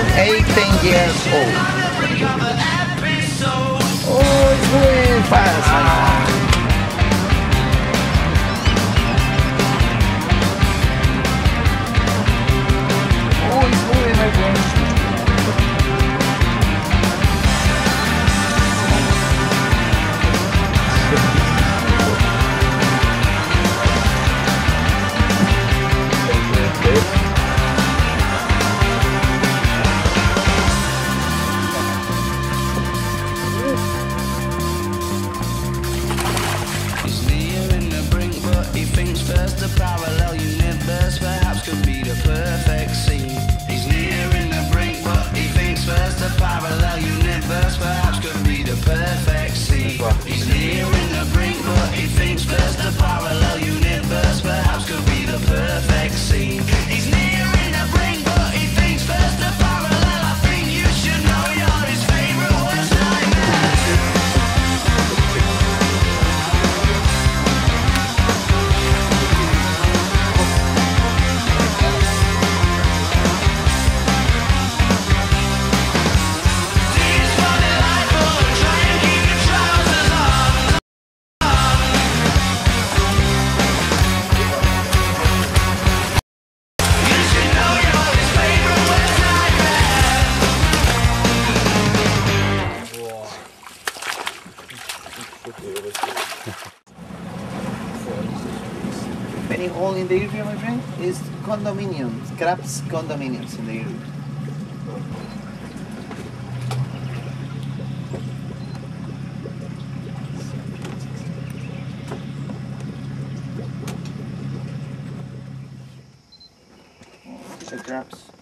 10 years old. Oh, it's going fast, my friend. Oh, it's moving, my friend. First, the parallel universe perhaps could be the perfect scene. He's nearing the brink, but he thinks first the parallel universe perhaps could be the perfect scene. He's nearing the brink, but he thinks first the parallel universe perhaps could be the perfect scene. He's nearing the brink, but he thinks first the parallel. I think you should know you're his favorite worst nightmare. Many hole in the area, my friend, is condominiums, crabs condominiums in the area. Oh, the crabs.